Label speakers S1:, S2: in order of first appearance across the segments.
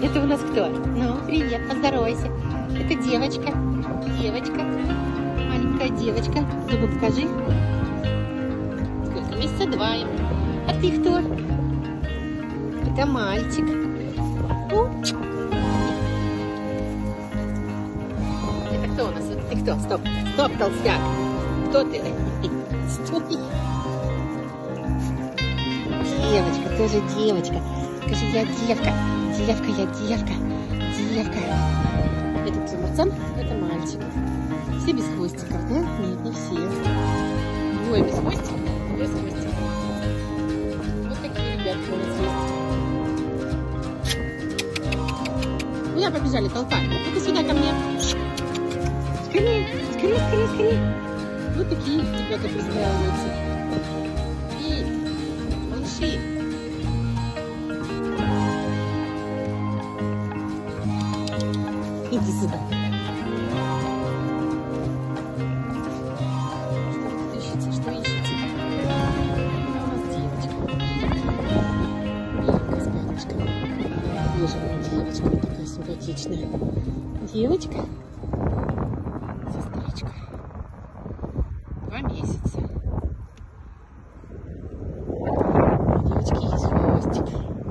S1: Это у нас кто? Ну, привет, поздоровайся. Это девочка. Девочка. Маленькая девочка. Зубы покажи. Сколько? Месяца 2 ему. А ты кто? Это мальчик. Это кто у нас? Ты кто? Стоп. Стоп, толстяк. Кто ты? Стой. Девочка, тоже девочка. Скажи, я девка. Девка, я девка. Девка. Это кто, пацан? Это мальчик. Все без хвостиков, да? Нет, не все. Двое без хвостиков, двое с хвостиком. Вот такие ребятки у нас есть. Куда побежали, толпа? Ну-ка сюда ко мне. Скорее, скорее, скорее, скорее. Вот такие ребята пристраиваются. И малыши. Иди сюда. Что ищете? Что ищете? Это у нас девочка. Белка с пятнышками. Бежевая девочка. Такая симпатичная. Девочка. Сестричка. 2 месяца. У девочки есть хвостик.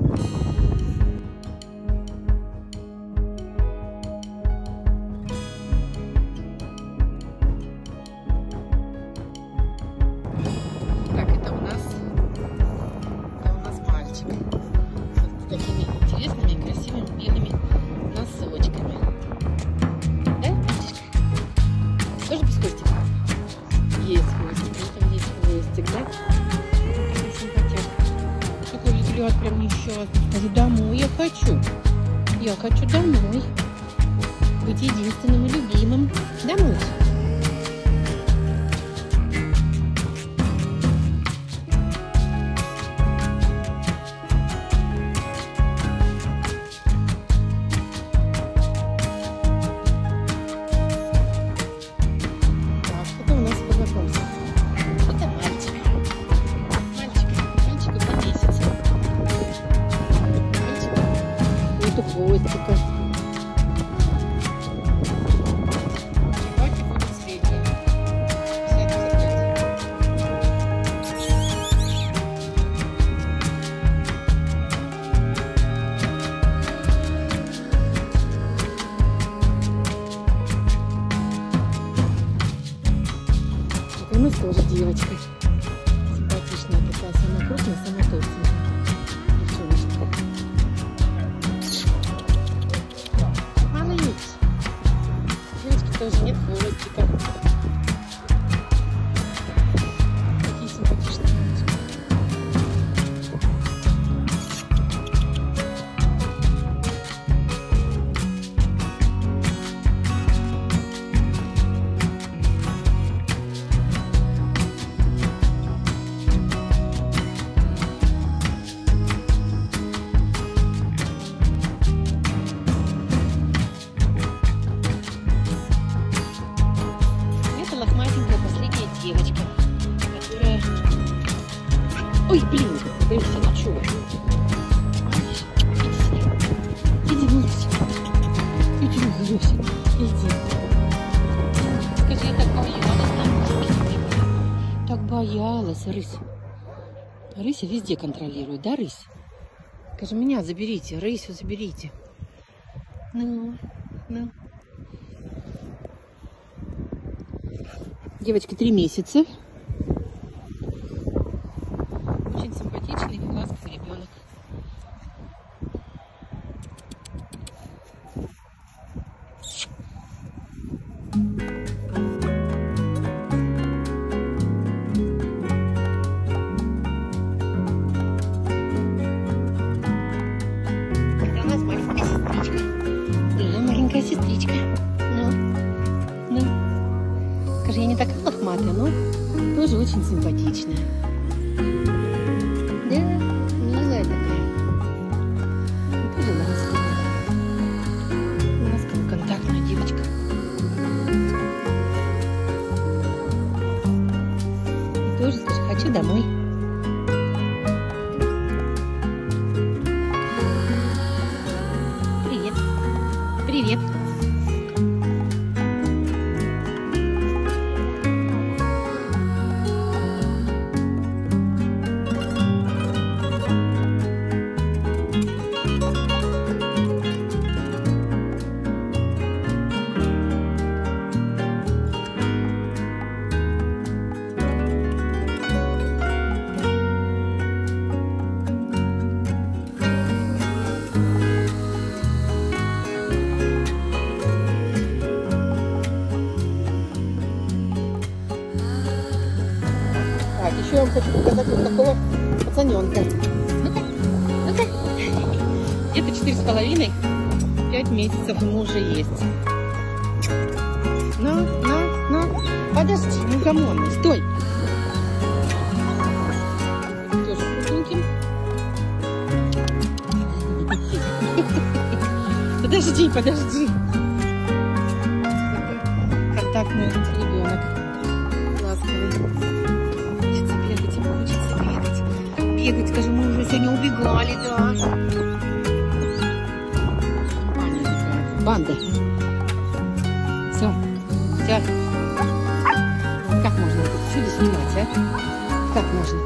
S1: Так, это у нас мальчик. Вот с такими интересными, красивыми белыми носочками. Да, мальчишка? Тоже без хвостика? Есть хвостик, там есть хвостик, да? Какая симпатяшка. Какой взгляд прям несчастный. Скажи, домой я хочу. Я хочу домой. Быть единственным и любимым. Домой. Хвостика. Давайте будут средние. 55. У нас тоже девочка. Симпатичная такая, самая крупная, самая толстая. Девчоночка. Тоже нет хвостика. Такие симпатичные мальчики. Лохматенькая последняя девочка, которая... Ой, блин, боишься, ну чего? Иди сюда. Иди, Люся. Иди, Люся. Иди. Скажи, я так боялась. Так боялась, рысь. Рыся везде контролирует, да, рысь? Скажи, меня заберите, рысю заберите. Ну. Девочке 3 месяца. Очень симпатичный, ласковый ребенок. Это у нас маленькая сестричка. Да, маленькая сестричка. Ну. Скажи, я не такая лохматая, но тоже очень симпатичная. Да, милая такая. Тоже ласковая. Ласковая, контактная девочка. И тоже скажи, хочу домой. хочу показать вот такого пацаненка. Ну-ка, ну-ка. Где-то 4,5-5 месяцев ему уже есть. Ну, подожди, неугомонный, стой. Тоже крупненьким. Подожди. Контактный ребенок. Ласковый. Хочется бегать. Бегать, скажи, мы уже сегодня убегали, да. Банда. Все. Как можно это чудо снимать, а? Как можно?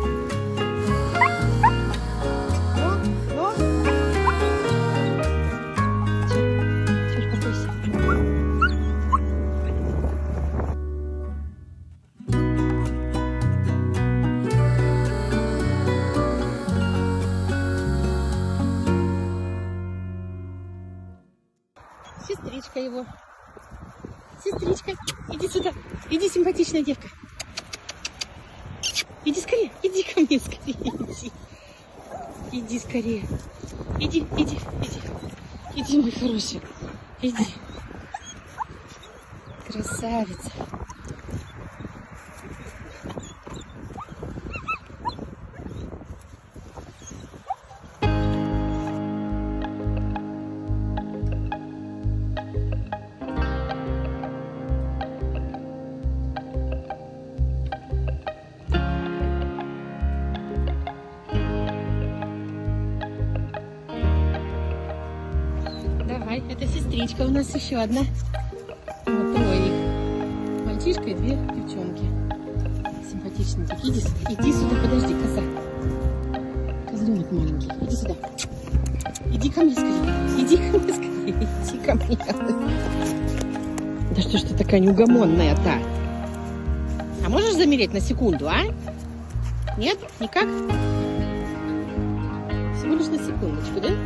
S1: Сестричка его. Сестричка, иди сюда. Иди, симпатичная девка. Иди скорее. Иди ко мне скорее. Иди скорее. Иди. Иди, мой хороший. Иди. Красавица. Давай, это сестричка у нас еще одна. Вот трое их. Мальчишка и 2 девчонки. Симпатичненькие. Иди сюда, подожди, коза. Козленок маленький, иди сюда. Иди ко мне скорее. Иди ко мне. Да что ж ты такая неугомонная-то? А можешь замереть на секунду, а? Нет? Никак? Всего лишь на секундочку, да?